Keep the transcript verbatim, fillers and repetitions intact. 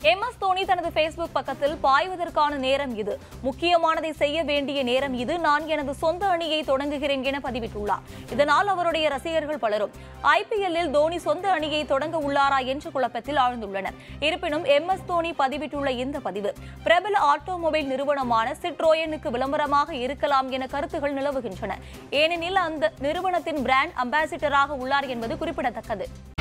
M S Dhoni தனது Facebook பக்கத்தில் பாய்வதற்கான நேரம் இது, முக்கியமானதை செய்ய வேண்டிய நேரம் இது, நான் எனது சொந்த அணியை தொடங்குகிறேன் என பதிவிட்டுள்ளார். இதனால் அவருடைய ரசிகர்கள் பலரும் ஐ பி எல்லில் தோனி சொந்த அணியை தொடங்க உள்ளாரா என்ற குழப்பத்தில் ஆழ்ந்துள்ளனர். இருப்பினும் எம் எஸ் தோனி பதிவிட்டுள்ள இந்த பதிவு பிரபல ஆட்டோமொபைல் நிறுவனமான சிட்ரோயனுக்கு விளம்பரமாக இருக்கலாம் என கருத்துகள் நிலவுகின்றன. ஏனெனில் அந்த நிறுவனத்தின் பிராண்ட் அம்பாசிடராக உள்ளார் என்பது குறிப்பிடத்தக்கது.